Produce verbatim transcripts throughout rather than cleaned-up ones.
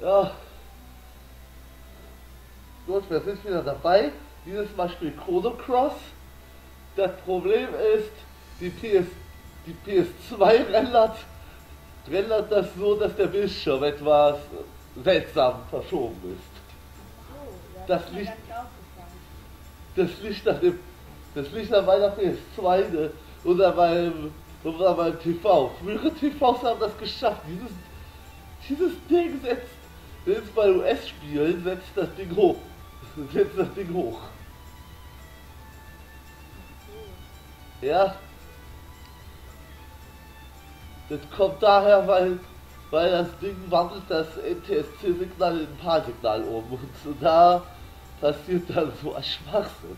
Ja, gut, wir sind wieder dabei. Dieses Mal spielt Chrono Cross. Das Problem ist, die P S, die P S zwei rendert, rendert das so, dass der Bildschirm etwas seltsam verschoben ist. So, ja, Das ist mir liegt, gar nicht aufgefallen. das liegt an dem, das liegt an meiner P S zwei ne? oder beim, oder beim T V. Frühere T Vs haben das geschafft. Dieses, dieses Ding setzt, jetzt bei U S-Spielen setzt das Ding hoch. Setzt das Ding hoch. So. Ja, das kommt daher, weil, weil das Ding wandelt das N T S C-Signal in ein PAL-Signal um. Und da passiert dann so ein Schwachsinn.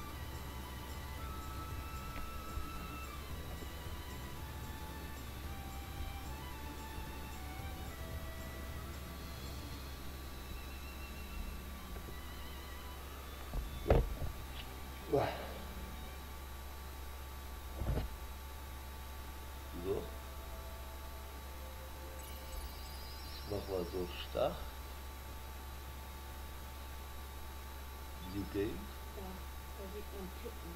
So. Ich mach mal so Start. New Game. Ja, da sieht man Tippen.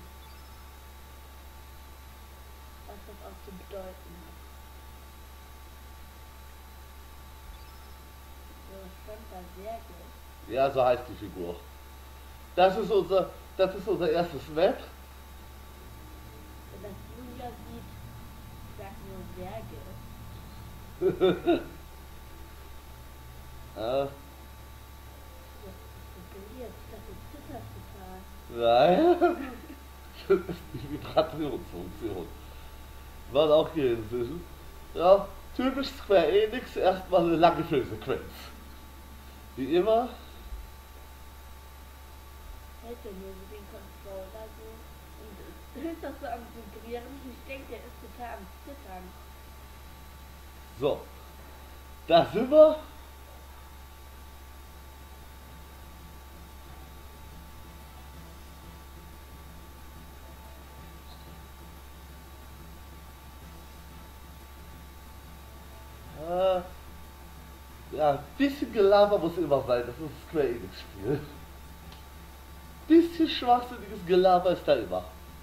Was das auch zu bedeuten hat. So, stand da sehr gut. Ja, so heißt die Figur. Das ist unser, das ist unser erstes Map. Wenn das Julia sieht, sagt nur Särge. Ja, Ja, ich dachte, du zitterst total. nein. Das ist die Vibrationsfunktion. War auch hier inzwischen. Ja, typisch Square Enix, erstmal eine lange Filmsequenz. Wie immer. Hält er nur so den Controller so und ist das so am Vibrieren. Ich denke, der ist total am Zittern. So. Da sind wir. Ah, ja, ein bisschen Gelaber muss immer sein, das ist ein Square Enix Spiel. Bisschen schwachsinniges Gelaber ist da immer.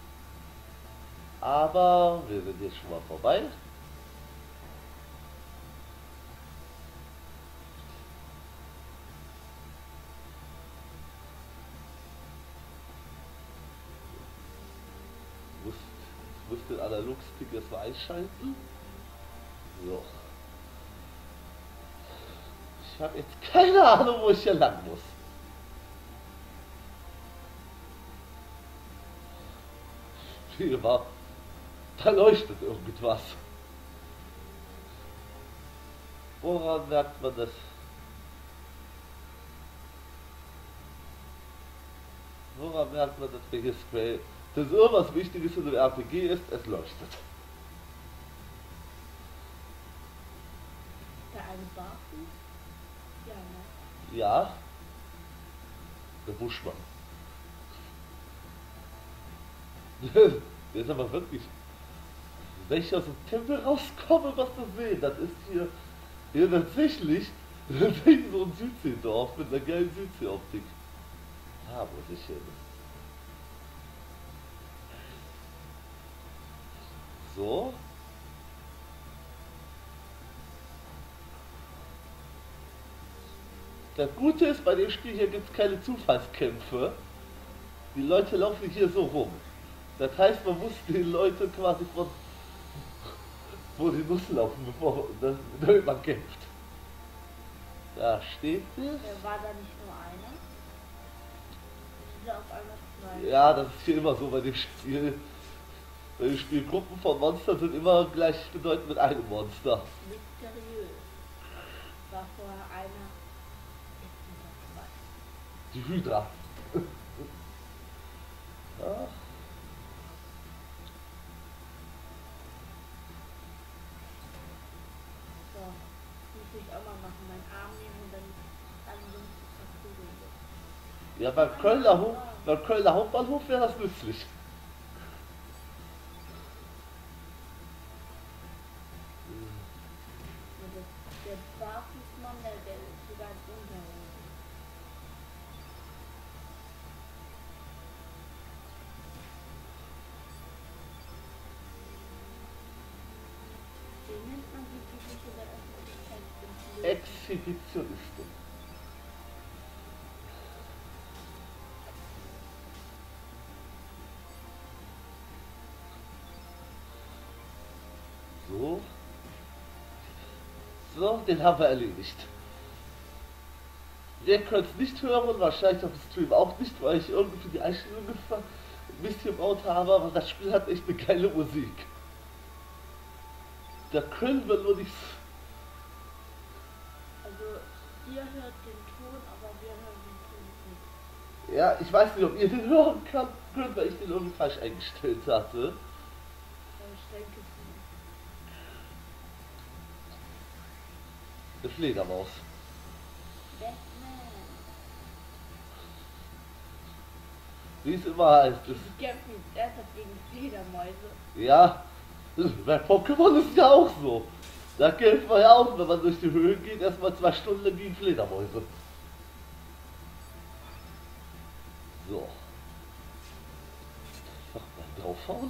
Aber wir sind jetzt schon mal vorbei. Ich muss, ich muss den Analogstick erstmal einschalten. So. Ich habe jetzt keine Ahnung, wo ich hier lang muss. Hier war, da leuchtet irgendwas. Woran merkt man das? Woran merkt man, dass wir hier Square, dass irgendwas Wichtiges in dem R P G ist, es leuchtet. Da eine Barfuß? Ja, ne? Ja, der Buschmann. Der ist aber wirklich, wenn ich aus dem Tempel rauskomme, was zu sehen, das ist hier, hier tatsächlich, tatsächlich so ein Südseedorf mit einer geilen Südseeoptik. Da muss ich hin. So. Das Gute ist, bei dem Spiel hier gibt es keine Zufallskämpfe. Die Leute laufen hier so rum. Das heißt, man muss die Leute quasi von wo die Nuss laufen, bevor das, damit man kämpft. Da steht es. Ja, war da nicht nur einer? Ist da auf einmal zwei? Ja, das ist hier immer so bei dem Spiel. Bei dem Spiel Gruppen von Monstern sind immer gleichbedeutend mit einem Monster. Mysteriös. War vorher einer, jetzt sind da zwei. Die Hydra. Ach. So, muss ich auch mal machen. Meinen Arm nehmen und dann ansonsten verkugeln. Ja, beim Kölner, Ho beim Kölner Hauptbahnhof wäre das nützlich. Der der Barfußmann, der, der ist sogar in Unterhose. Den nennt man wirklich nicht in der Öffentlichkeit den Blöden. Exhibitionistin. So. So, den haben wir erledigt. Ihr könnt es nicht hören, wahrscheinlich auf dem Stream auch nicht, weil ich irgendwie die Einstellungen ein bisschen gebaut habe, aber das Spiel hat echt eine geile Musik. Da können wir nur nichts. Also, ihr hört den Ton, aber wir hören den Ton nicht. Ja, ich weiß nicht, ob ihr den hören könnt, weil ich den irgendwie falsch eingestellt hatte. Aber ich denke es nicht. Eine Fledermaus. Batman. Wie es immer heißt. Es, Die kämpfen ernsthaft gegen Fledermäuse. ja, bei Pokémon ist ja auch so. Da kämpft man ja auch, wenn man durch die Höhen geht, erstmal zwei Stunden lang gegen Fledermäuse. So. Einfach mal draufhauen.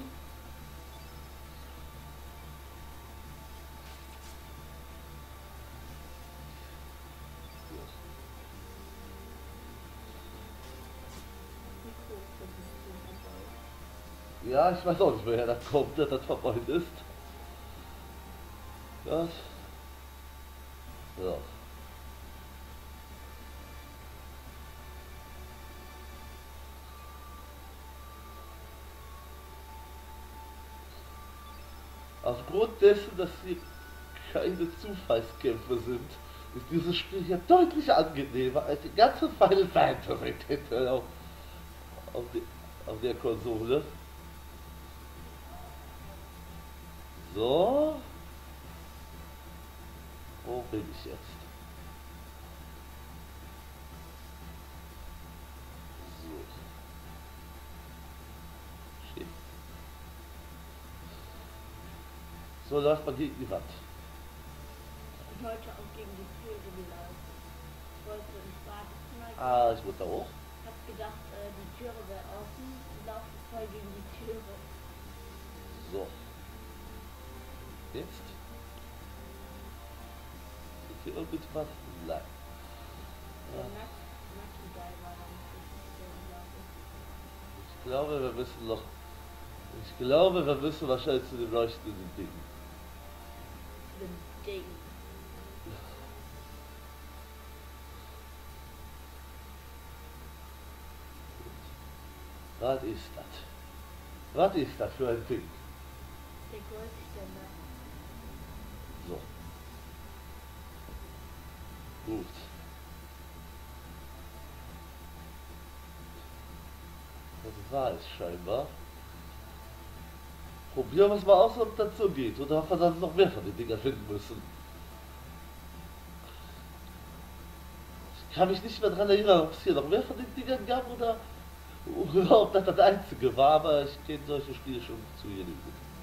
Ja, ich weiß auch nicht, woher das kommt, dass das verbeult ist. Das. So. Aufgrund dessen, dass hier keine Zufallskämpfe sind, ist dieses Spiel hier deutlich angenehmer als die ganze Final Fantasy Titel auf, auf, die, auf der Konsole. So. Wo bin ich jetzt? So. Shit. So läuft man gegen die Wand. Ich bin heute auch gegen die Türe gelaufen. Ich wollte ins Badezimmer gehen. Ah, ich muss da hoch. Hab gedacht, äh, die Türe wäre offen und laufe voll gegen die Türe. So. Jetzt? Ist hier irgendwas? Nein. Der Ja. Nack Nucky Guy war da nicht richtig drin, glaube ich. Ich glaube, wir müssen noch. Ich glaube, wir müssen wahrscheinlich zu den leuchtenden Dingen. Zu dem Ding. Was ist das? Was ist das für ein Ding? Der Goldständer. So. Gut. Das war es scheinbar. Probieren wir es mal aus, ob das so geht. Oder ob wir dann noch mehr von den Dingern finden müssen. Ich kann mich nicht mehr daran erinnern, ob es hier noch mehr von den Dingern gab oder, oder ob das das einzige war, aber ich kenne solche Spiele schon zu Genüge.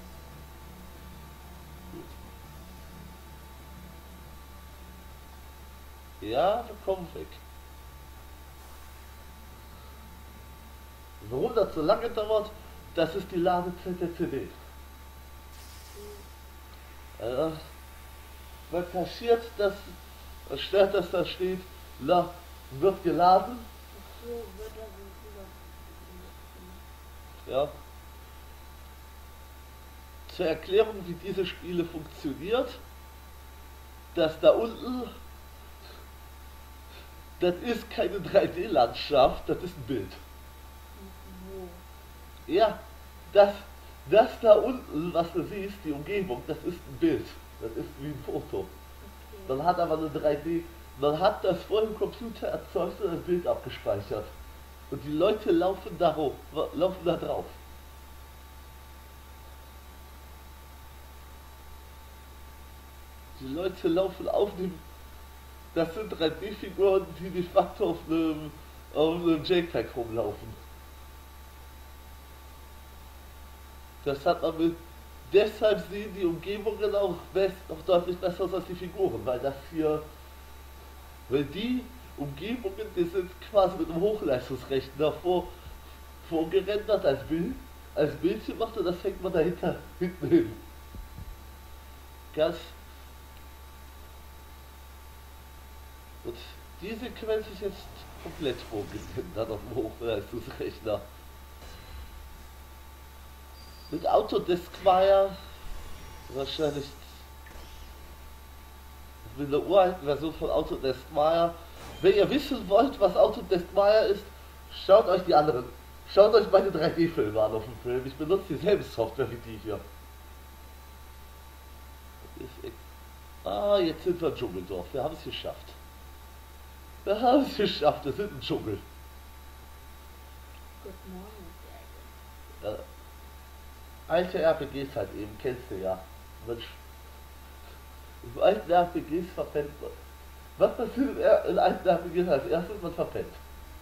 Ja, wir kommen weg. Warum das so lange dauert, das ist die Ladezeit der C D. Äh, man kaschiert, dass, statt dass da steht, la, wird geladen. Ach so, wird er so rüber. Ja. Zur Erklärung, wie diese Spiele funktioniert, dass da unten, das ist keine drei D-Landschaft, das ist ein Bild. Wo? Ja, das, das da unten, was du siehst, die Umgebung, das ist ein Bild. Das ist wie ein Foto. Okay. Man hat aber eine drei D, man hat das vor dem Computer erzeugt und das Bild abgespeichert. Und die Leute laufen da hoch, laufen da drauf. Die Leute laufen auf dem, das sind drei D-Figuren, die de facto auf einem, auf einem JPEG rumlaufen. Das hat man mit deshalb sehen die Umgebungen auch, best, auch deutlich besser aus als die Figuren, weil das hier, weil die Umgebungen, die sind quasi mit einem Hochleistungsrechner vor, vorgerendert als Bild, als Bildchen macht und das hängt man dahinter hinten hin. Ganz. Und die Sequenz ist jetzt komplett vorgerendert auf dem Hochleistungsrechner. Mit Autodesk Maya wahrscheinlich mit einer uralten Version von Autodesk Maya. Wenn ihr wissen wollt, was Autodesk Maya ist, schaut euch die anderen, schaut euch meine drei D-Filme an auf dem Film. Ich benutze dieselbe Software wie die hier. Ah, jetzt sind wir im Dschungeldorf. Wir haben es geschafft. Wir haben es geschafft. Wir sind im Dschungel. Good morning, Ja. Alte R P Gs halt eben, kennst du ja. Mensch. In alten R P Gs verpennt man. Was passiert in, R in alten R P Gs als erstes? Man verpennt.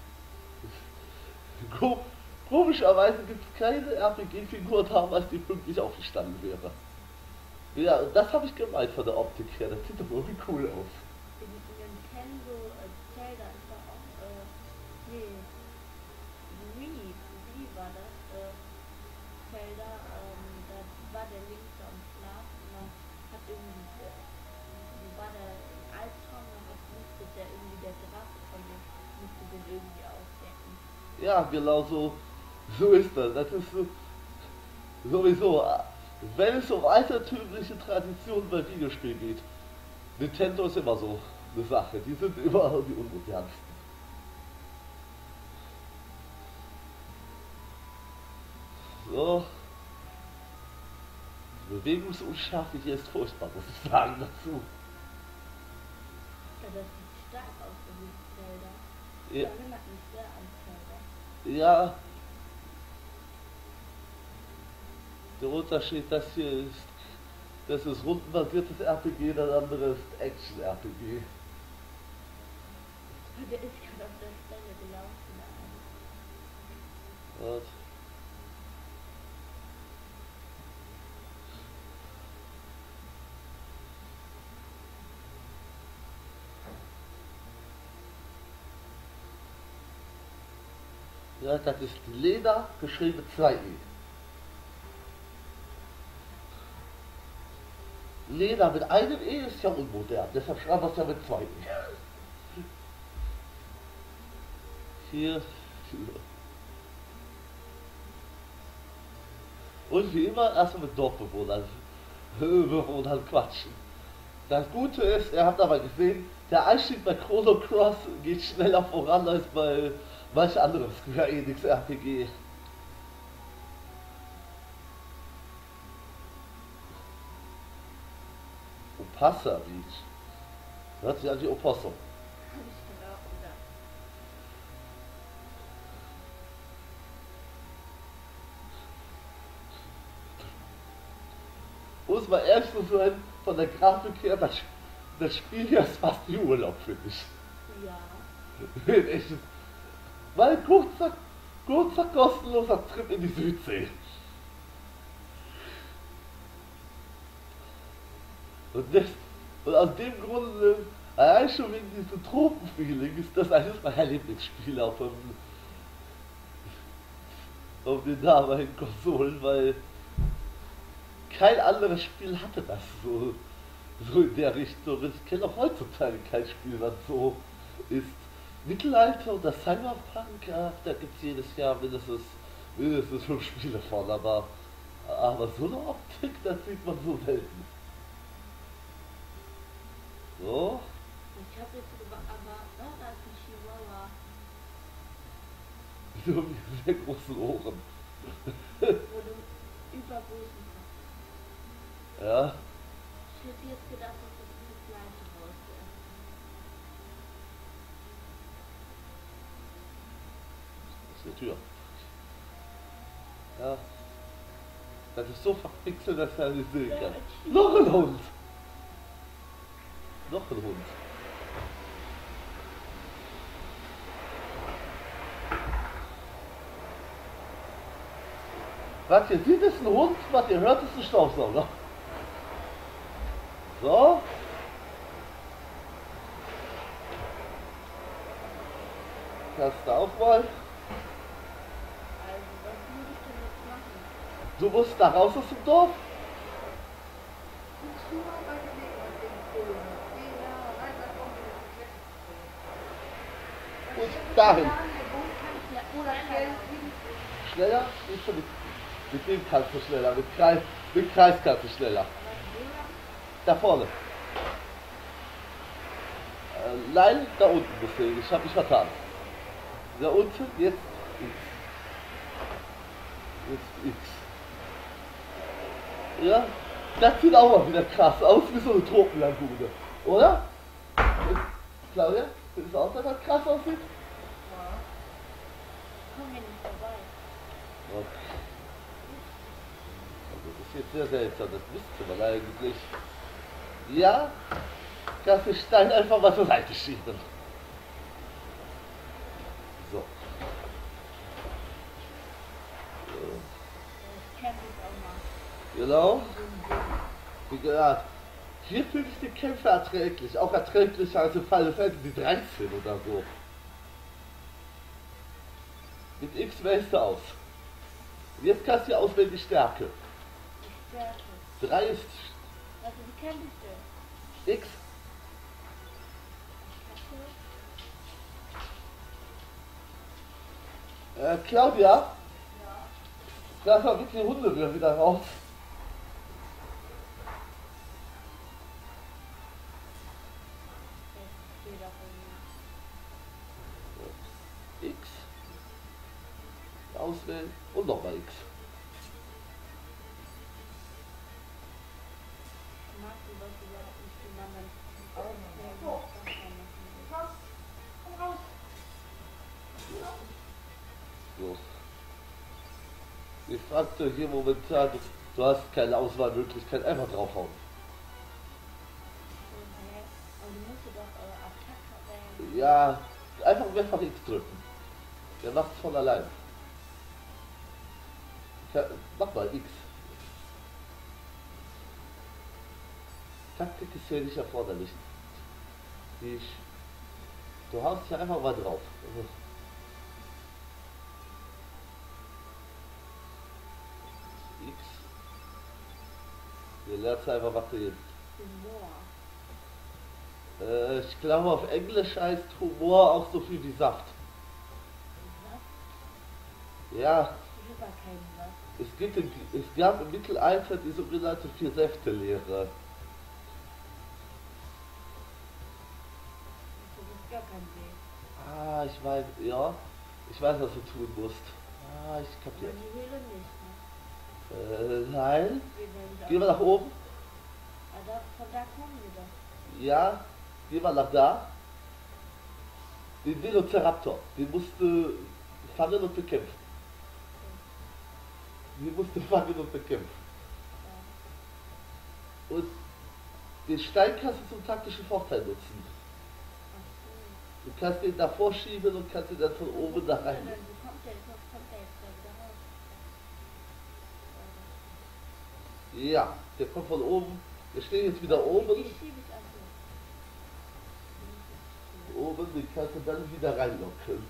Ko Komischerweise gibt es keine R P G-Figur damals, die pünktlich aufgestanden wäre. Ja, das habe ich gemeint von der Optik her. Das sieht doch irgendwie cool aus. In Nintendo äh, Zelda ist doch auch, äh, nee, Wii, wie war das? Äh, Zelda, ähm, da war der Link so am Schlaf und dann hat irgendwie, äh, wie war der im Albtraum, dann hat, musste der irgendwie der Drache von dem, musste den irgendwie aufdecken. Ja, genau so, so ist das. Das ist so, sowieso, wenn es um altertümliche Traditionen bei Videospielen geht, Nintendo ist immer so eine Sache. Die sind immer die unmodernsten. So. Die Bewegungsunschärfe hier ist furchtbar, muss ich sagen dazu. Ja, das sieht stark aus, wie Zelda. Ja. Das erinnert mich sehr an Zelda. Ja. Der Unterschied, das hier ist, das ist rundenbasiertes R P G, das andere ist Action-R P G. Und der ist gerade auf der Stelle gelaufen. Und ja, das ist Lena, geschrieben mit zwei E. Lena mit einem E ist ja unmodern, deshalb schreiben wir es ja mit zwei E. Hier. Und wie immer erstmal mit Dorfbewohnern Bewohnern quatschen. Das Gute ist, ihr habt aber gesehen, der Einstieg bei Chrono Cross geht schneller voran als bei manch anderem Square Enix R P G. Opassa Beach. Hört sich an wie Opossum. Hab ich gerade auch gedacht. Muss mal ehrlich so sein, von der Grafik her, das, das Spiel hier ist fast wie Urlaub, finde ich. Ja. Echt. Mal ein kurzer, kurzer kostenloser Trip in die Südsee. Und, das, und aus dem Grunde, allein schon wegen diesem Tropenfeeling, ist das eines meiner Lieblingsspiele auf, dem, auf den damaligen Konsolen, weil kein anderes Spiel hatte das so, so in der Richtung. Ich kenne auch heutzutage kein Spiel, was so ist. Mittelalter oder Cyberpunk, ja, da gibt es jedes Jahr mindestens, mindestens fünf Spiele von, aber, aber so eine Optik, das sieht man so selten. So. Ich hab jetzt über, aber, oh, da ist ein Chihuahua. So mit sehr großen Ohren. Wo du übergroßen hast. Ja. Ich hätte jetzt gedacht, dass das eine gleiche Maus ist. Das ist eine Tür. Ja. Das ist so verpixelt, dass er nicht sehen kann. Noch ein Hund! Noch ein Hund. Was ihr seht, ist ein Hund, was ihr hört, ist ein Staubsauger. So. Kannst du auch mal. Also, was muss ich denn jetzt machen? Du musst da raus aus dem Dorf. Guckst du mal bei der Weg mit dem Polen? Geh da rein, da kommt der Klettversteher. Und dahin. Oder schnell Schneller? Nicht schon mit, mit dem kannst du schneller. Mit Kreis, mit Kreis kannst du schneller. Da vorne. Äh, nein, da unten musst du hin. Ich hab mich vertan. Da unten, jetzt X. Jetzt X. Ja, das sieht auch mal wieder krass aus, wie so eine Tropenlagune. Oder? Claudia, findest du auch, dass das krass aussieht? Komm hier nicht vorbei. Okay. Also das ist jetzt sehr seltsam, das müsste man eigentlich. Ja, kannst den Stein einfach mal zur Seite schieben. So. Das Camp ist auch mal. Genau. Wie gesagt, hier fühle ich die Kämpfe erträglich. Auch erträglicher als in Final Fantasy dreizehn oder so. Mit X wählst du aus. Und jetzt kannst du hier auswählen die Stärke. Die Stärke. drei ist Also, wie kämpfe ich denn? X. Äh, Claudia, Ja. lass mal bitte die Hunde wieder raus. Ich stehe da von mir. X. Auswählen und nochmal X. Ich mag sowas überhaupt nicht, wie man dann aufnehmen muss, was man machen will. So. Ich fragte hier momentan, du hast keine Auswahlmöglichkeit, einfach draufhauen. So, hä? Aber du musst doch äh, Attacke wählen. Ja, einfach mehrfach X drücken. Der macht es von allein. Ja, mach mal X. Taktik ist hier nicht erforderlich. Ich, du haust hier einfach mal drauf. X. Wir lernen einfach, was du jetzt. Humor. Äh, ich glaube, auf Englisch heißt Humor auch so viel wie Saft. Was? Ja, Ich habe keinen Saft. es, gibt im, es gab im Mittelalter die sogenannte Vier-Säfte-Lehre. Das ist gar kein Weg. Ah, ich weiß, ja, ich weiß, was du tun musst. Ah, ich Aber kapier. die Höhle nicht, ne? Äh, nein. Wir werden Geh mal nach oben. Ah, da, von da kommen wir doch. Ja, geh mal nach da. Den Velociraptor, den musst du fangen und bekämpfen. Den musst du fangen und bekämpfen. Ja. Und den Stein kannst du zum taktischen Vorteil nutzen. Ach so. Du kannst den davor schieben und kannst ihn dann von oben da rein. Wie kommt der, wie kommt der jetzt da wieder raus? Ja, der kommt von oben. Wir stehen jetzt wieder Wie oben. schiebe ich also? Oben, den kannst du dann wieder reinlocken.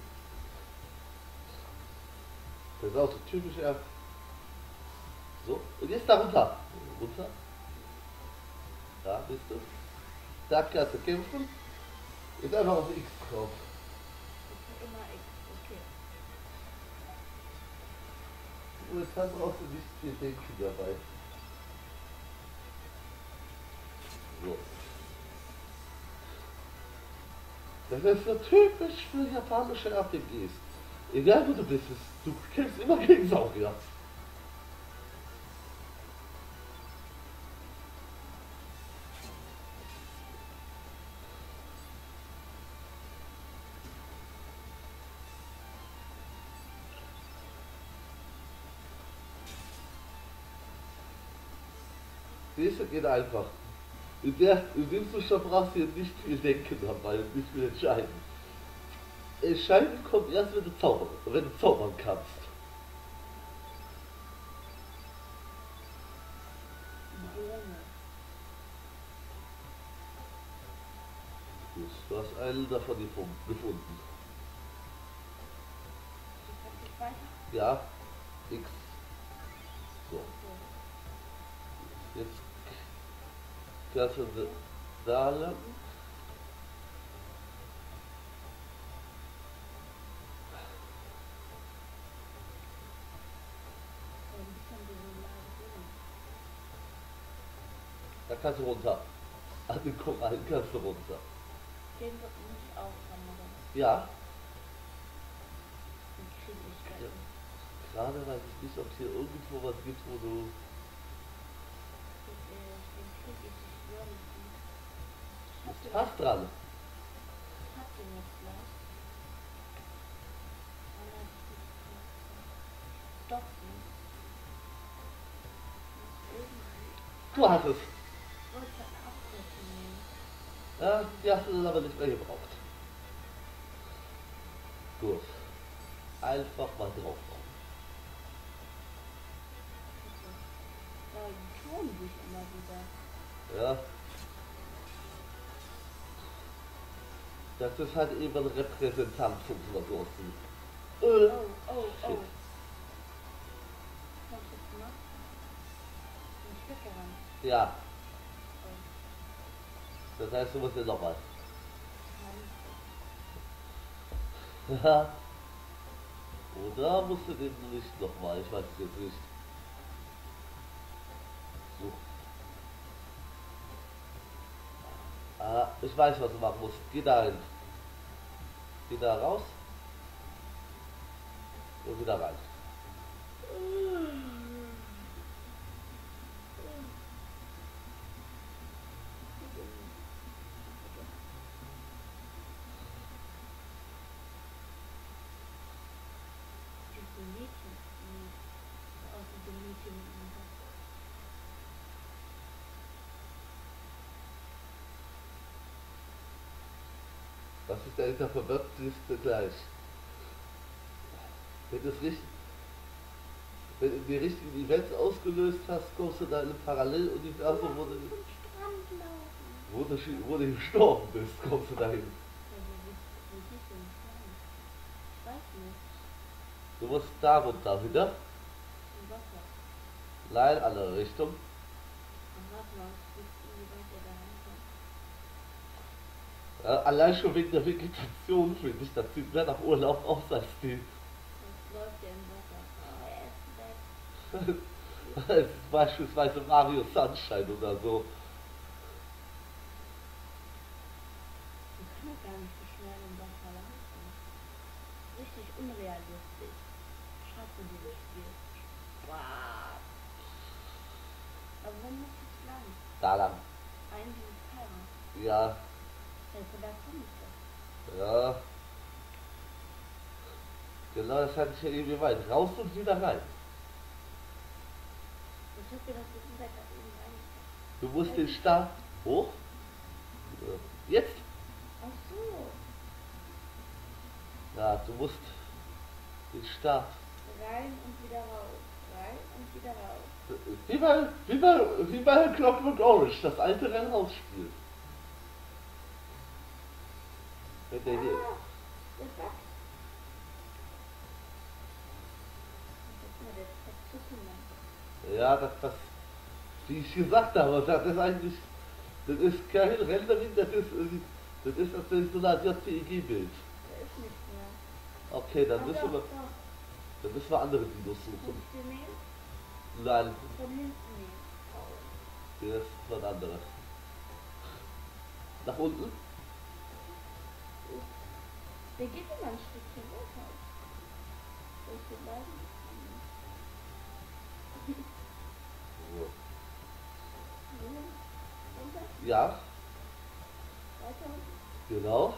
Das ist auch so typisch, ja. So, und jetzt da runter. Runter. Da bist du. Da kannst du kämpfen. Jetzt einfach auf X drauf. Okay, immer X, okay. Und jetzt brauchst du nicht viel denken dabei. So. Das ist so typisch für japanische R P Gs. Egal wo du bist, du kämpfst immer gegen Saurier. Nächste geht einfach. In, der, in dem Zustand brauchst du jetzt nicht viel denken dabei und nicht viel entscheiden. Entscheiden kommt erst, wenn du zaubern, wenn du zaubern kannst. Gut, du hast einen davon gefun- gefunden. Jetzt hat sich weiter. Ja, X. So, So. jetzt kannst du da- da lang. So ein bisschen diese Lage drin. Da kannst du runter. An den Korallen kannst du runter. Den wird nicht aufhören, oder? Ja, Den krieg ich gleich. gerade weiß ich nicht, ob es hier irgendwo was gibt, wo du... Den, äh, den krieg ich, ich schwöre mit ihm. Ich hab Bist den, fast dran. ich hab den jetzt gleich. Aber das ist nicht klar. Stoppen. Muss irgendwie. Du hast es. Ich wollte eine Abkürzung nehmen. Ja, die hast du dann aber nicht mehr gebraucht. Gut. Einfach mal drauf. Da tun sich immer wieder. Ja. Das ist halt eben ein Repräsentant von so was aussieht. Äh. Oh, oh, oh. Shit. Was hab ich jetzt gemacht? Bin ich weggerannt. Ja, Oh, das heißt, du musst ja nochmal. Hand. Ja. Oder musst du den nicht nochmal? Ich weiß es jetzt nicht. So. Ah, ich weiß, was du machen musst. Geh da hin. Geh da raus. Und wieder rein. Diese Mädchen, die aus diesem Mädchen mit dem Kopf. Was ist dahinter verwirrt, siehst du gleich. Wenn, das richtig, wenn du die richtigen Events ausgelöst hast, kommst du da in ein Paralleluniversum, wo du, Zum Strand laufen. wo, du, schi- wo du gestorben bist, kommst du dahin. Ja, wo, wo, wo siehst du den Strand? Ich weiß nicht. Du musst da runter wieder. Im Wasser. Nein, andere Richtung. Ach, warte mal, ich weiß, wie weit der da reinkommt. Ja, allein schon wegen der Vegetation finde ich, das sieht mehr nach Urlaub aus als die. Jetzt läuft der im Wasser. Oh, er ist weg. als beispielsweise Mario Sunshine oder so. Man kann doch gar nicht so schnell im Wasser laufen. Richtig unrealistisch. Schaffen dieses Spiel. Wow. Aber wo muss ich lang? Da lang. Ein dieses Teil. Ja, Ja, von da komme ich doch. ja. Genau, das hatte ich ja eben weit. Raus und wieder rein. Ich hab gedacht, wir sind da gerade eben reingekommen. Du musst den Start hoch. Jetzt. Ach so. Ja, du musst den Start. Rein und wieder raus. Rein und wieder raus. Wie bei, wie bei, wie bei Clockwork Orange, das alte Rennhausspiel. Wenn der hier. Ah, der Bug. Guck mal, der zeigt Zukunft. Ja, das, das, wie ich gesagt habe, das ist eigentlich, das ist kein Rendering, das ist, äh, das ist natürlich so eine Art J P E G-Bild. Der ist nicht mehr. Okay, dann Ah, müssen doch, wir, doch. dann müssen wir andere Dinos Kannst suchen. du den nehmen? Nein, Von hinten nehmen. der ist was anderes. Nach unten? Der geht immer ein Stückchen weiter. Soll ich hier bleiben? So. Runter? Ja, Weiter unten? genau.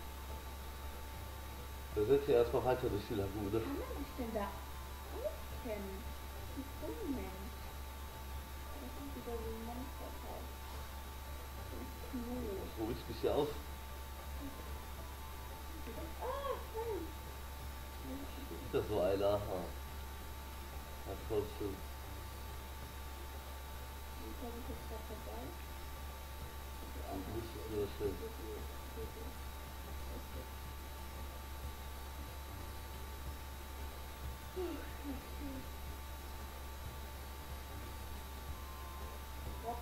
Wir sind hier erstmal weiter durch die Lagune. Kann man sich denn da auskennen? Ein Unmensch. Das ist wieder so ein Monsterteil. So ein Knoll. Wo ruhe ich mich hier aus? Ah, nein. Ist das so einer? Aha. Was kommst du? Wie komme ich jetzt da vorbei? Du musst es nur schön.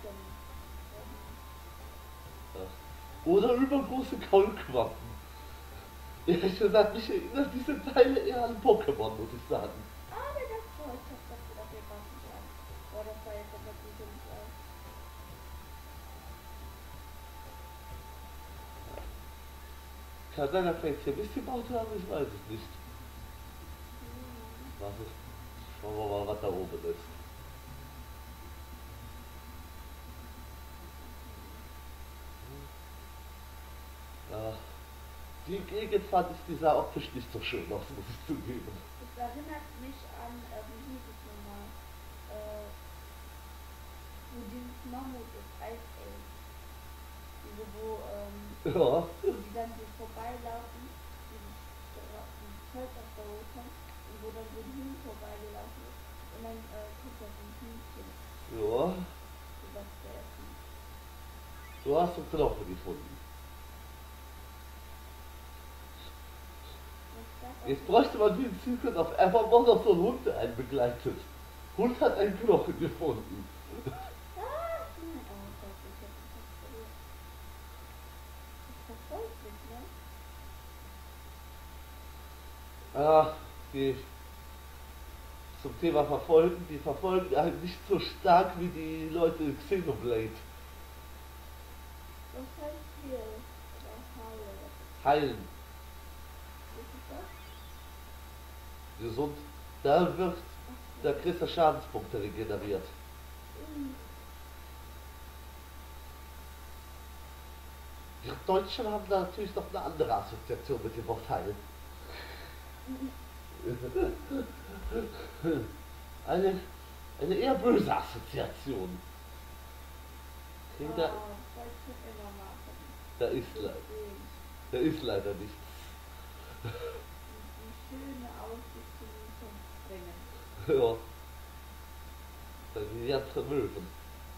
Oder übergroße Kaulquappen. Ehrlich gesagt, mich erinnert diese Teile eher an Pokémon, muss ich sagen. Ah, der das war, ich hab das gedacht, wir passen dran. Boah, das war jetzt aber gut und aus. Kann sein, dass wir jetzt hier ein bisschen gebaut haben, ich weiß es nicht. Was ist? Schauen wir mal, was da oben ist. Ja, die Gegend fand ich, die sah optisch nicht so schön aus, muss ich zugeben. Das erinnert mich an, äh, wie hieß es nochmal? Äh, wo dieses Mammut ist, Ice Age. Diese, wo, ähm, Ja, wo die dann so vorbeilaufen, dieses Volk auf der Roten, und wo dann so ein Huhn vorbeigelaufen ist. Und dann äh, kommt da so ein Hühnchen, ja, so was zu essen. du hast einen Knochen gefunden. Das gab auch Jetzt bräuchte man wie in Secret of Evermore noch so einen Hund, der einen begleitet. Hund hat einen Knochen gefunden. Ah, nein, oh Gott, ich hab das verloren. Das verfolgt mich, ne? Ah, die zum Thema Verfolgen, die verfolgen einen nicht so stark wie die Leute in Xenoblade. Was heißt hier? Oder Halle? Heilen, Was ist das? gesund. Da wird, da kriegst du Schadenspunkte regeneriert. Mhm. Die Deutschen haben da natürlich noch eine andere Assoziation mit dem Wort heilen. Eine, eine eher böse Assoziation. Oh, Da, wollte ich immer machen. da, ist, le- Deswegen. da ist leider nichts. Die schöne Aussicht zum Springen. Ja. Da sind die ganzen Möwen.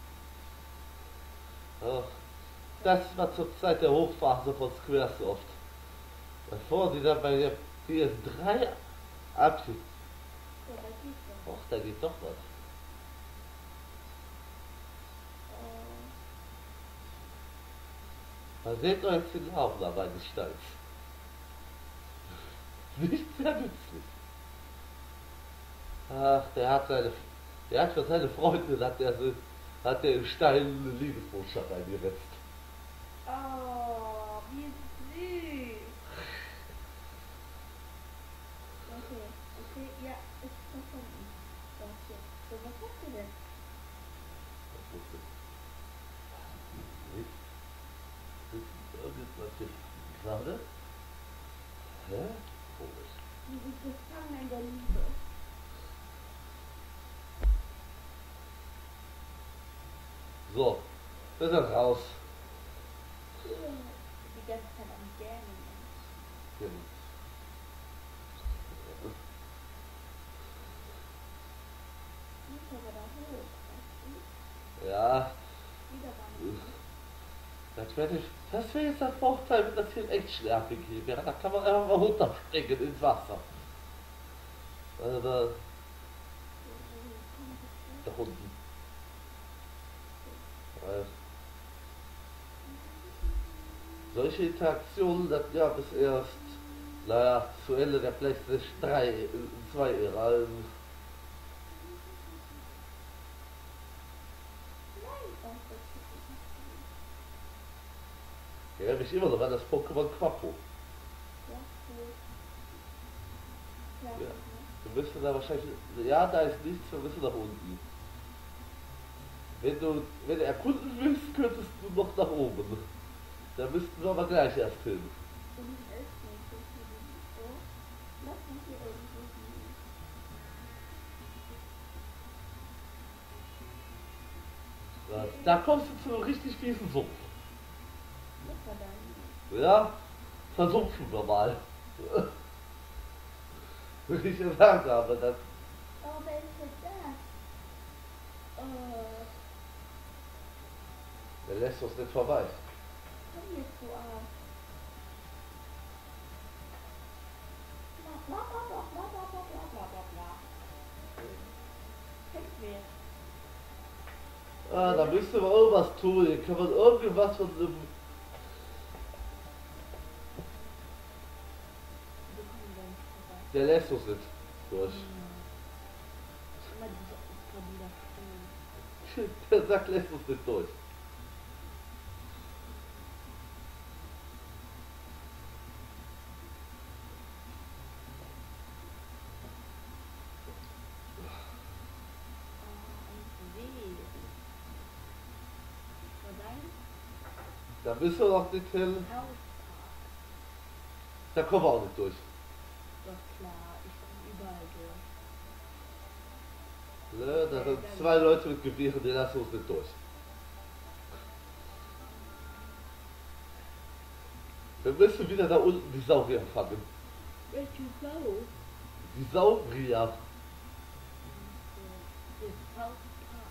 Ach, das war zur Zeit der Hochphase von Squaresoft. Bevor die dann bei der P S drei abschied. Ja, da geht's doch. Och, da geht doch was. Äh, Man seht euch den Haufen aber eines Steins. Nicht sehr nützlich. Ach, der hat seine, der hat für seine Freundin, hat der, so- hat der im Stein eine Liebesbotschaft eingesetzt. oh, wie süß. Okay, okay, ja, ist verstanden. Das hier. So, was hast du denn? Das wusste ich nicht. Das ist natürlich gerade. Hä? Komisch. Wie ist gefangen in der Liebe? So, das ist raus. Die ganze Zeit am Gähnen. Hier. Nicht aber da hoch, weißt du? Ja, Wieder mal. das wäre nicht, das wäre jetzt der Vorteil, wenn das hier in Echtschärfe wäre. Da kann man einfach mal runterspringen ins Wasser. Also da, da unten. Weil solche Interaktionen, das gab es erst, naja, zu Ende der PlayStation drei, zwei Ära. Also, ich erinnere mich immer noch an das Pokémon Quappo. Ja. Wir müssen da wahrscheinlich, ja, da ist nichts, wir müssen nach unten. Wenn du, wenn du erkunden willst, könntest du noch nach oben. Da müssten wir aber gleich erst hin. Da, da kommst du zu einem richtig fiesen Sumpf. Ja, versumpfen wir mal. Würde ich gesagt habe, das. Oh, wer ist denn das? Oh, Der lässt uns nicht vorbei. komm jetzt so an. Bla bla bla bla bla bla bla bla bla bla. Hilf mir. Ah, da müsste man irgendwas tun. Hier kann man irgendwas von dem. Wir kommen da nicht vorbei. Der lässt uns nicht durch. Immer diese stabiler Stimme. Der Sack lässt uns nicht durch. Da müssen wir noch nicht hin. Da kommen wir auch nicht durch. Doch klar, ich komme überall durch. Ne, da sind zwei Leute mit Gewehren, die lassen uns nicht durch. Wir müssen wieder da unten die Saurier fangen. Welche Sau? Die Saurier. Der South Park.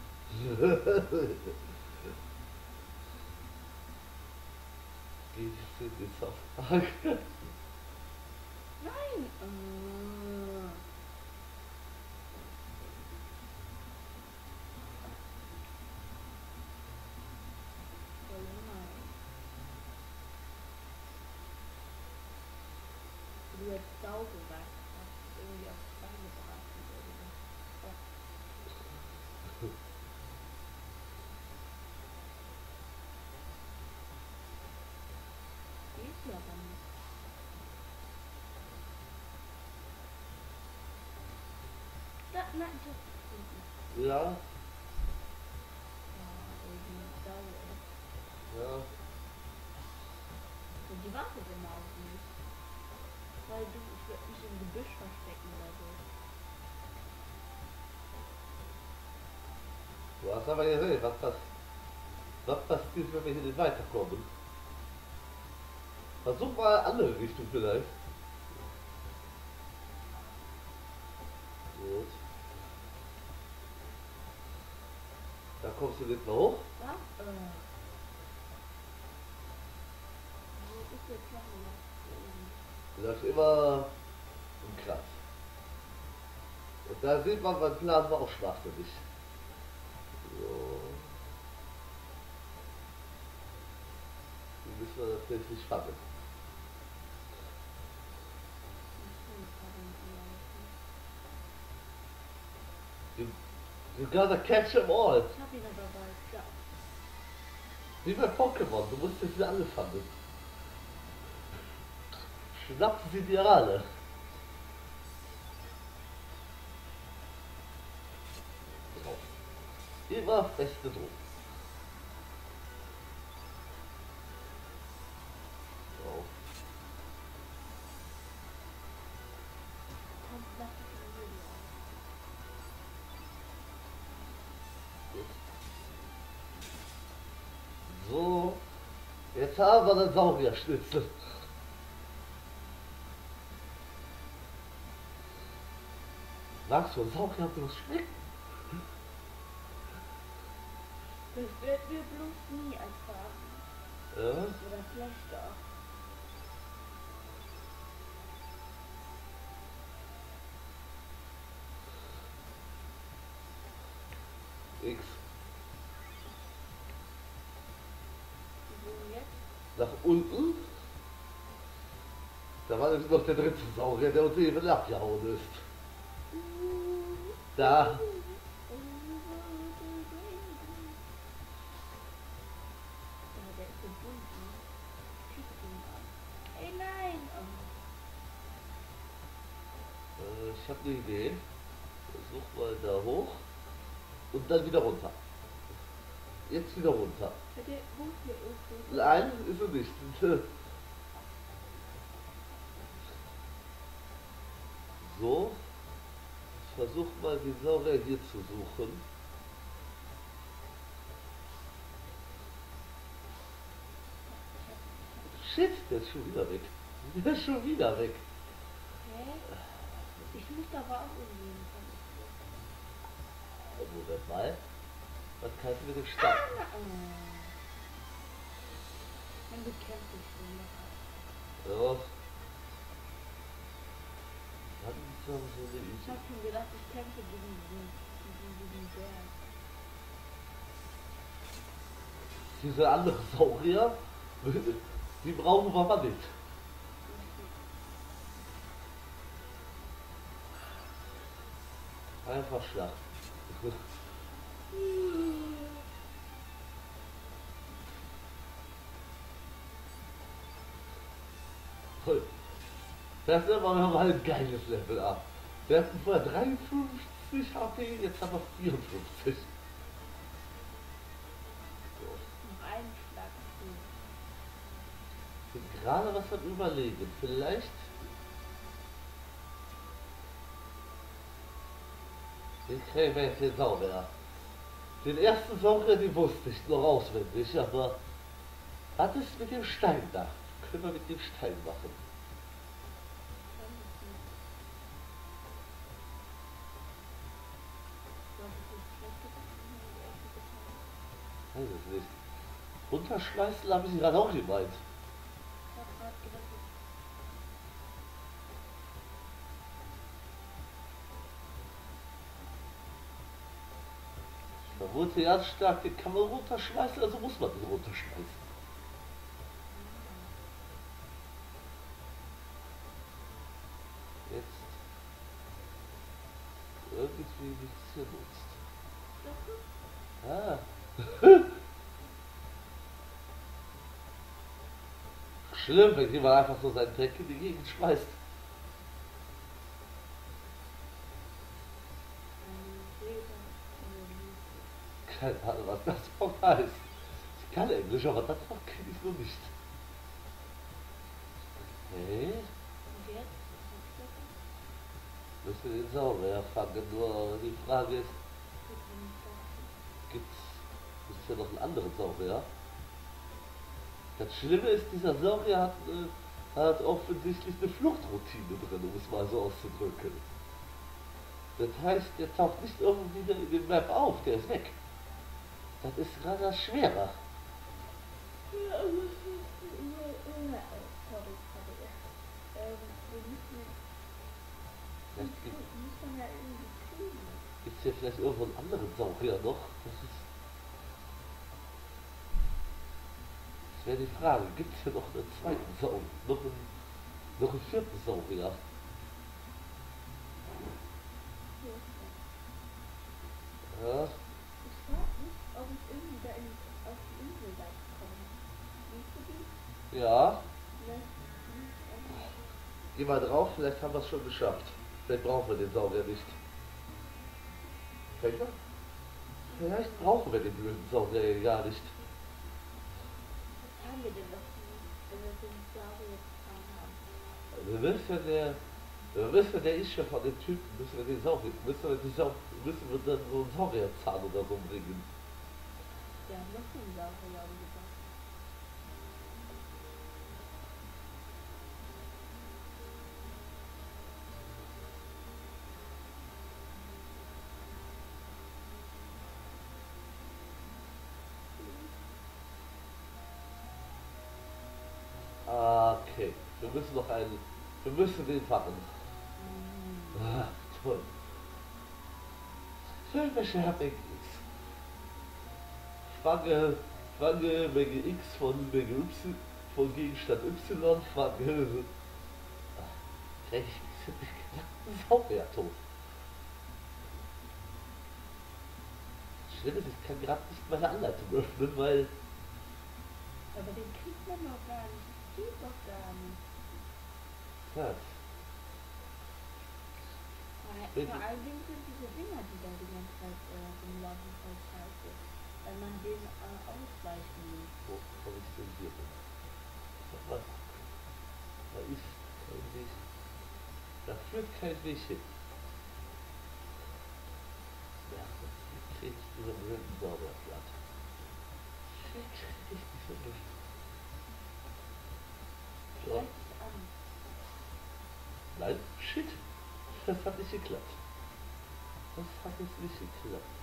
Geht es in den South Park? Nein! Äh. Voll nein. Du hast Sau gesagt, hast irgendwie auf zwei gebraten oder so. Geht ja aber nicht. Da, nein, ich hab's gefunden. Ja, Ja, irgendwie Sau, ey. ja. Und die wartet immer auf mich. Weil du, ich würde mich im Gebüsch verstecken oder so. Du hast aber gesehen, was, das, was passiert, wenn wir hier nicht weiterkommen. Versuch mal eine andere Richtung vielleicht. Gut. Da kommst du nicht mehr hoch. Was? Äh. Wo ist der Plan jetzt? Du läufst immer im Kreis. Und da sieht man, mein Plan war auch schwachsinnig. So. Die müssen wir natürlich nicht fangen. You, you gotta catch them all. Ich hab ihn aber bald, ja. Wie bei Pokémon, du musst sie alle fangen. Schnappen sie dir alle. So. Immer feste Druck. So. Komm, lass mich in Ruhe. Gut. So. Jetzt haben wir den Saurierschnitzel. Magst du einen Saurier, das schmeckt? Das wird mir bloß nie erfahren. Ja. Oder schlechter. X. Wo jetzt? Nach unten. Da war nämlich noch der dritte Saurier, der uns eben abgehauen ist. Da. Ja, der ist gebunden. Krieg ihn an. Ey, nein! Oh. Äh, ich habe eine Idee. Versuch mal da hoch. Und dann wieder runter. Jetzt wieder runter. Der Hut hier ist. Nein, ist er nicht. So. Ich versuche mal die Saurier hier zu suchen. Shit, der ist schon wieder weg. Der ist schon wieder weg. Hä? Ich muss da aber auch irgendwie hinkommen. Moment mal. Was kannst du mit dem Stab? Ah, oh. Man bekämpft dich schon locker. Ja. Langsam so eine Ich Übung. hab schon gedacht, ich kämpfe gegen diesen, gegen diesen Berg. diese andere Saurier, die brauchen wir aber nicht. Einfach Schlacht. Toll. Das ist immer noch mal ein geiles Level ab. Wir hatten vorher dreiundfünfzig H P, jetzt haben wir vierundfünfzig. So. Noch einen Schlag zu. Ich bin gerade was am Überlegen. Vielleicht. Den kriegen wir jetzt den Saurier. Den ersten Saurier, den wusste ich noch auswendig, aber. Was ist mit dem Stein da? Können wir mit dem Stein machen? Weiß es nicht. Runterschmeißen habe ich gerade auch gemeint. Da wurde ganz stark, den kann man runterschmeißen, also muss man den runterschmeißen. Jetzt irgendwie nichts genutzt. Ah. Schlimm, wenn jemand einfach so seinen Dreck in die Gegend schmeißt. Keine Ahnung, was das Wort heißt. Ich kann Englisch, aber das Wort kenne ich nur nicht. Okay. Müssen wir den Saurier fangen, nur die Frage ist, gibt's, ist ja noch einen anderen Saurier? Das Schlimme ist, dieser Saurier hat, äh, hat offensichtlich eine Fluchtroutine drin, um es mal so auszudrücken. Das heißt, der taucht nicht irgendwie wieder in den Map auf, der ist weg. Das ist gerade schwerer. Gibt es hier vielleicht irgendwo einen anderen Saurier noch? Das ist. Das wäre die Frage. Gibt es hier noch einen zweiten Saurier? Noch einen, noch einen vierten Saurier? Ja. Ich frage mich, ob ich irgendwie da in, auf die Insel da komme. Siehst du die? Ja. Vielleicht nicht, aber Geh mal drauf, vielleicht haben wir es schon geschafft. Vielleicht brauchen wir den Saurier nicht. Fängt er? Vielleicht brauchen wir den blöden Saurier gar nicht. was haben wir denn noch, wenn wir den Saurier gefangen haben? Wir wissen, der, wir wissen, der ist schon von den Typen, müssen wir den Saurier, müssen wir, die Sau, müssen wir dann so einen Saurierzahn oder so bringen. Wir haben noch einen Saurier umgebracht. Okay, wir müssen noch einen, wir müssen den fangen. Ah, toll. Welche Menge X? Fange, fange Menge X von Menge Y, von Gegenstand Y, fange. Ach, recht, ich hätte nicht gedacht, Saurier tot. Schlimm ist, ich kann gerade nicht meine Anleitung öffnen, weil. Aber den kriegt man noch gar nicht. Das geht doch gar nicht. Ja, Vor vor allen Dingen sind diese Dinger, die da die ganze Zeit äh, rumlaufen, voll scheiße. Wenn man den äh, ausweichen muss. wo komme ich denn hier hin? Was? Da ist kein Weg. Da führt kein Weg hin. Ja, jetzt krieg ich dieser blöden Sauber platt. Ich krieg ich nicht so durch. So. Schleicht sich an. Nein, shit. Das hat nicht geklappt. Das hat jetzt nicht geklappt.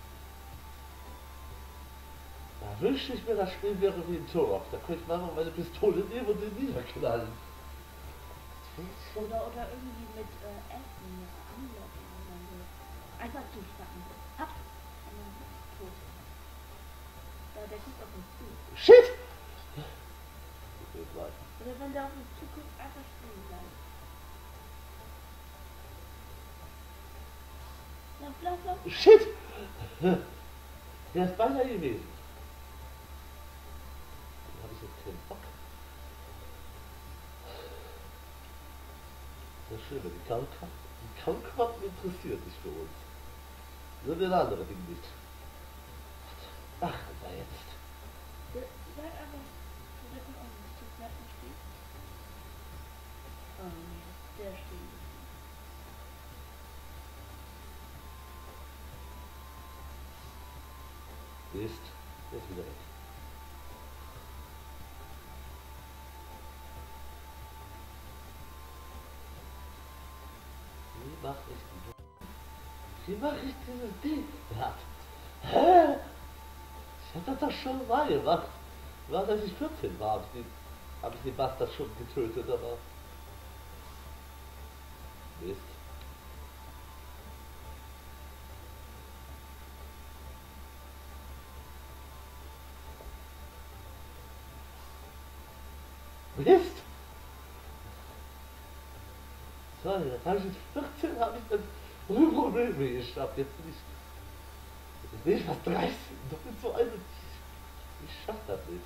Da wünschte ich mir, das Spiel wäre wie ein Turok. Da könnte ich einfach meine Pistole nehmen und den niederknallen. Oder, oder irgendwie mit äh, Essen anlocken oder so. Einfach zuschnappen. Ab! Und dann ist tot. Ja, der guckt auf uns zu. Shit! Geht weiter. Oder wenn der auf uns zuguckt, einfach stehen bleiben. Lauf, lauf, lauf. Shit! Der ist beinahe gewesen. Da habe ich jetzt keinen Bock. Das ist schön, die Kaulquappen, die Kaulquappen interessiert sich für uns. Nur den anderen Ding nicht. Ach, na jetzt. Der- Bleib einfach. Der kommt auch nicht zu. Bleib nicht stehen. Oh nee, der steht. Mist, der ist wieder weg. Wie mach ich die Wie mach ich dieses Ding? Ja. Hä? Ich hab das doch schon mal gemacht. War, als ich vierzehn war, hab ich den, hab ich den Bastard schon getötet, aber... Mist. Mist! Sorry, das habe ich mit vierzehn habe ich das ohne Probleme geschafft. Jetzt bin ich. Jetzt bin ich fast dreißig. Doch mit so alt. Ich schaff das nicht.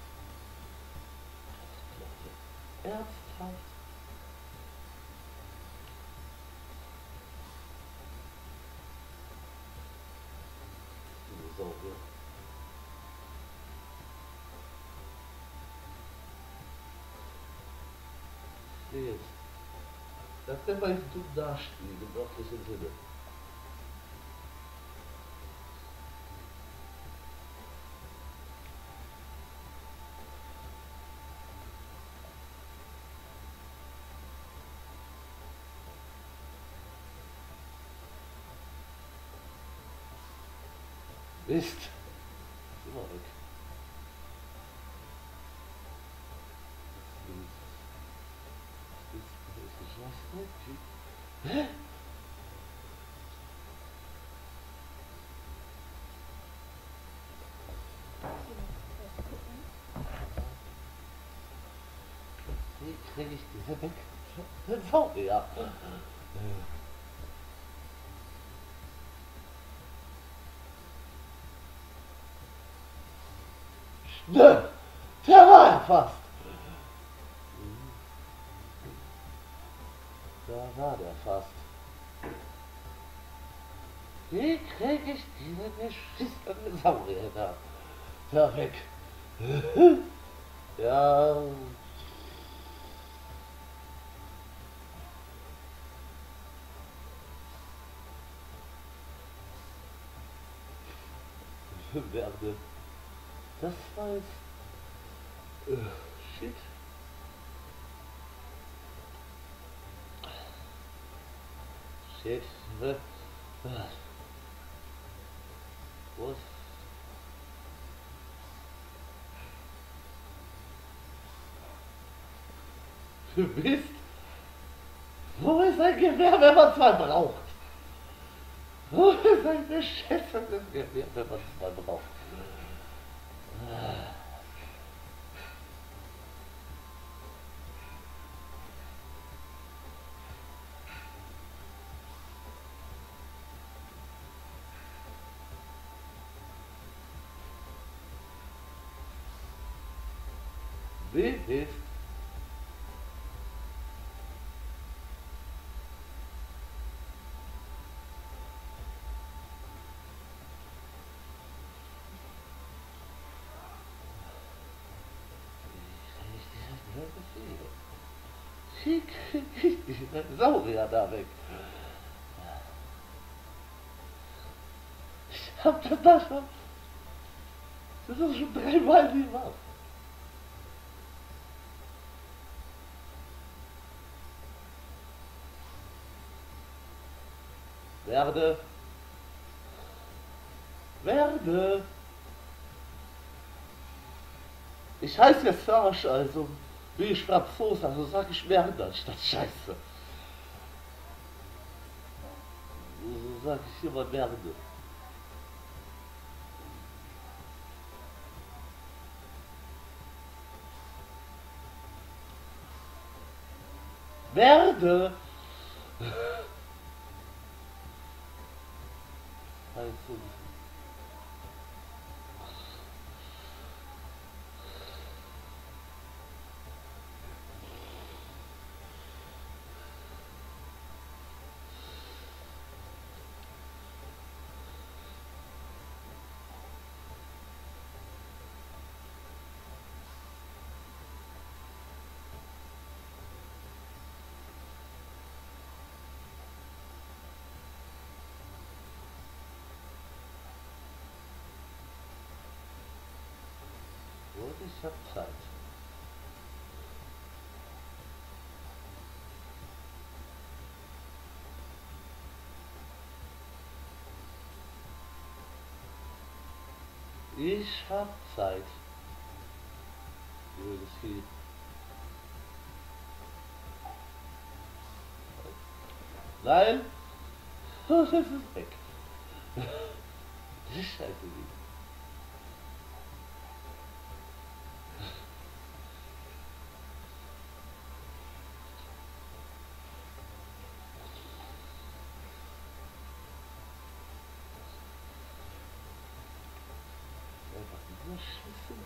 Ernsthaft. Dinosaurier. Ich sehe jetzt. Das nennt man jetzt dumm dastehen, im wörtlichen Sinne. Mist. Ist immer weg. Hä? Wie kriege ich diese weg? Sorry, ja. Ne, der war ja fast. Da war der fast. Wie kriege ich diese beschissene Saurier da, da weg? Ja. Werde. Das war jetzt. Uh, shit. Shit. Ne? Was? Mist! Wo ist ein Gewehr, wenn man es mal braucht? Wo ist ein beschissenes Gewehr, wenn man es mal braucht? Wie ist? Wie krieg ich diesen Saurier da weg? Ich hab das da schon. Das ist schon dreimal gemacht. Werde. Werde. Ich heiße ja Serge, also bin ich Franzose, also sag ich Werde anstatt Scheiße. So sag ich immer Werde. Werde! Also, gut, ich hab Zeit. Ich hab Zeit. Blödes Vieh. Nein! Oh, das ist weg. Scheiße, wie. Einfach nur Scheiße.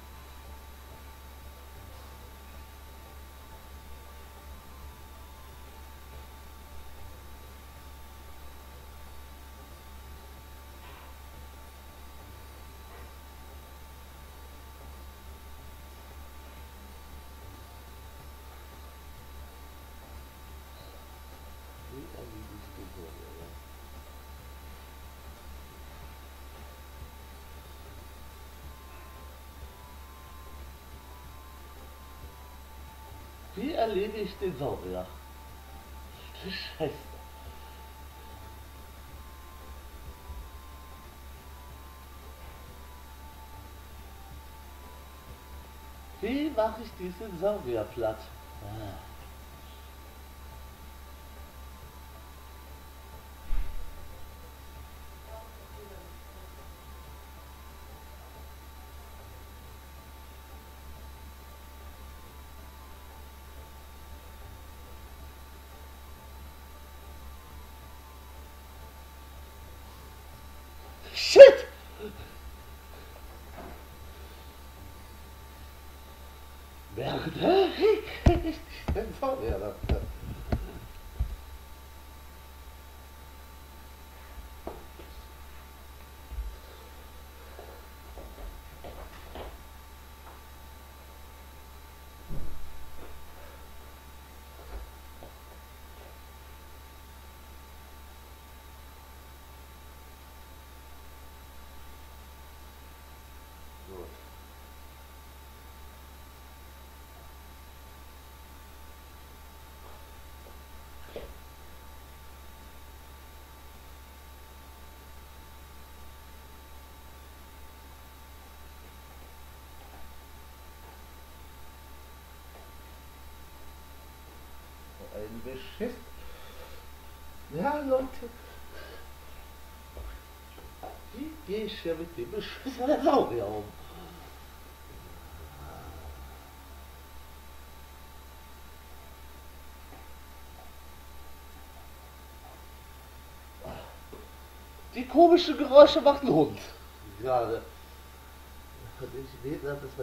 Wie erledigst du so, oder? Wie erledige ich den Saurier? Das Scheiße. Wie mache ich diesen Saurier platt? Ah. Shit! Werde ich den Saurier platt? Gut. Ein Beschiss. Ja, Leute. Wie gehe ich hier mit dem beschissenen Saurier um? Die komischen Geräusche macht ein Hund. Gerade. Und ich will, dass man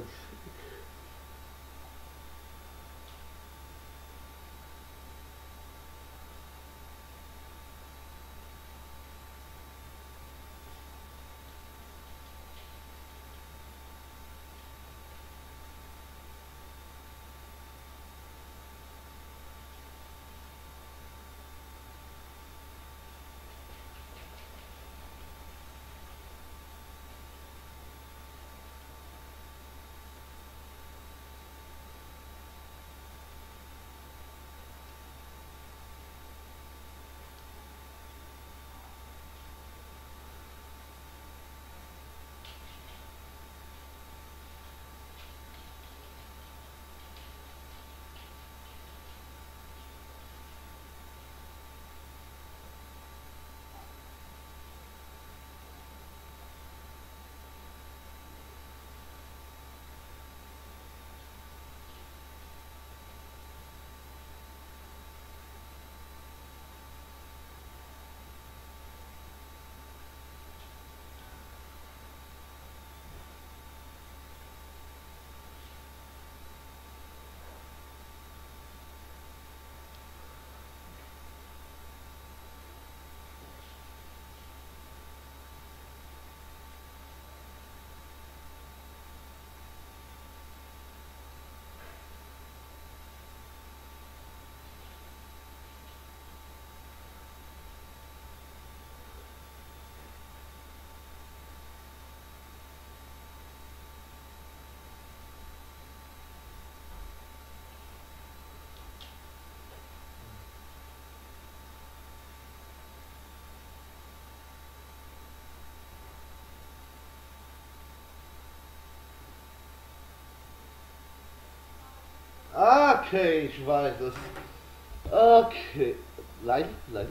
Okay, ich weiß es. Okay. Nein, nein.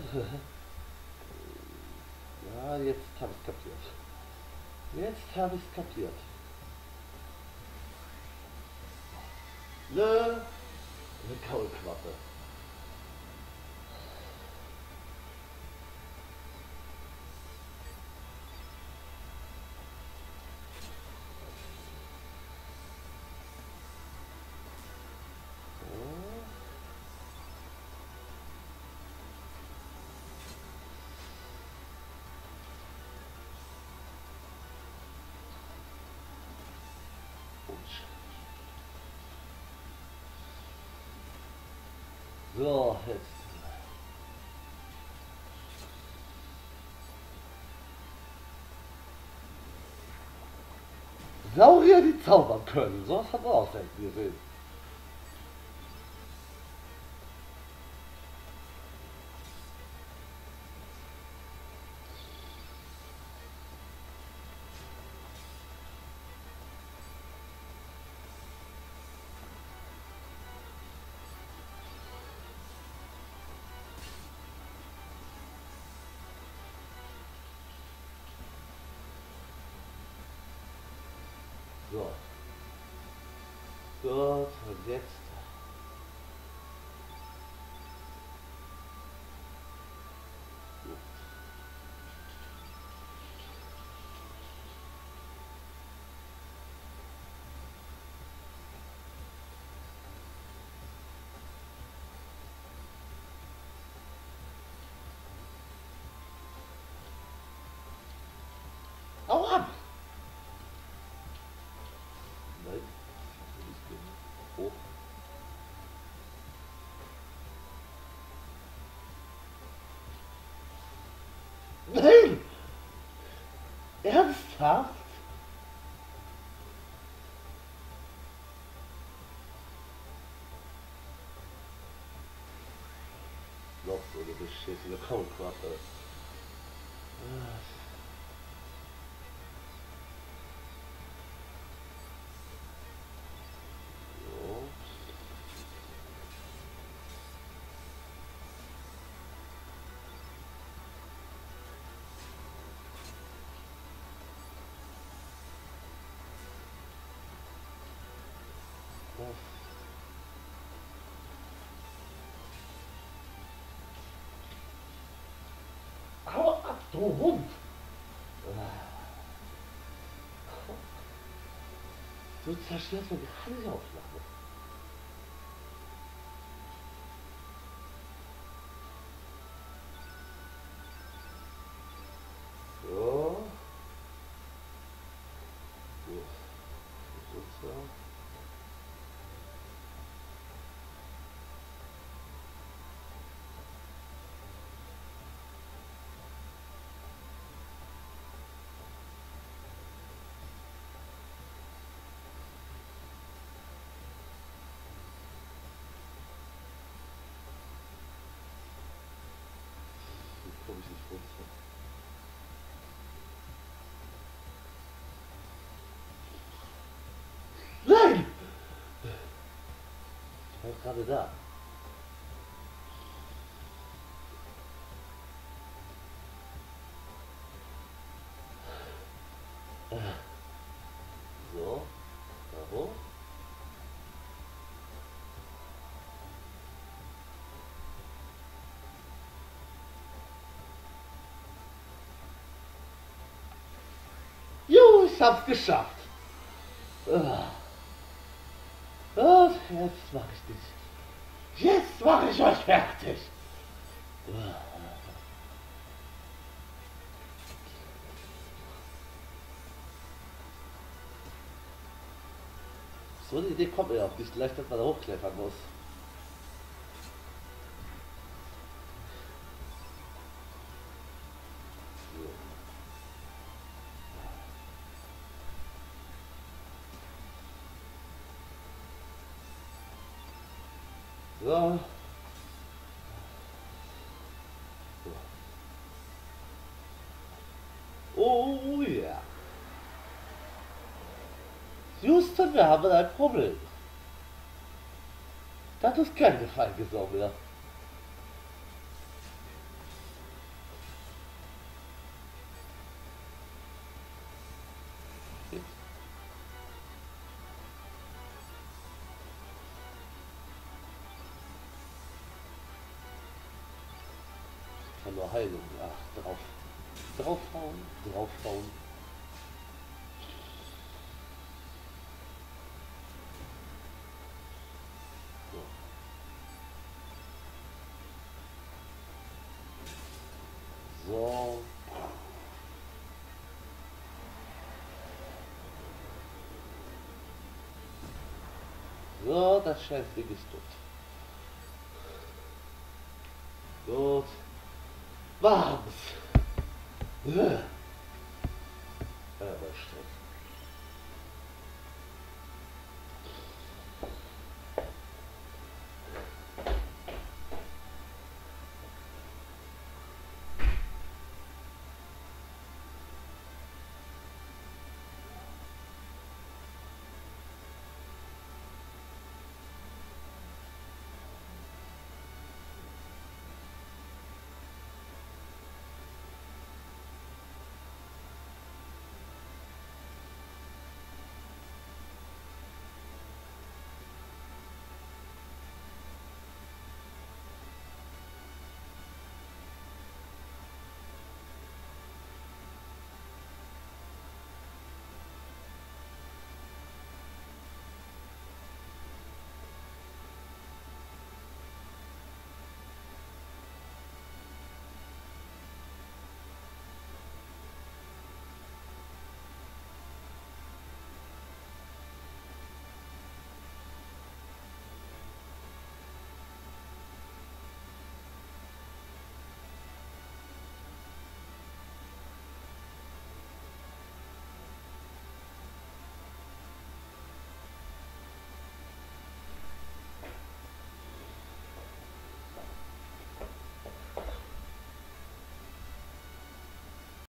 Ja, jetzt habe ich es kapiert. Jetzt habe ich es kapiert. Ne, eine Kaulquappe. So, jetzt. Saurier, die zaubern können. So was hat man auch selten gesehen. So. Gut, und jetzt. Gut. Hau ab! Nein. Hoch. Nein! Ernsthaft? Noch so eine beschissene Kaulquappe. So. Das. Hau ab, du Hund! Du zerstörst mir die Handaufnahme. So. Gut. So. Wie komme ich nicht runter? Nein! Ich war gerade da. So. Da hoch. Jo, ich hab's geschafft. Ah. Und jetzt mach ich dich. Jetzt mache ich euch fertig. So eine Idee kommt mir auch nicht gleich, dass man da hochklettern muss. So. Oh ja. Houston, wir haben ein Problem. Das ist keine feine Sau mehr. Jetzt. Kann nur Heilung. Ach, drauf. Draufhauen, draufhauen. So. So. So, das Scheißding ist tot. Gut. War's. Ja, aber streng.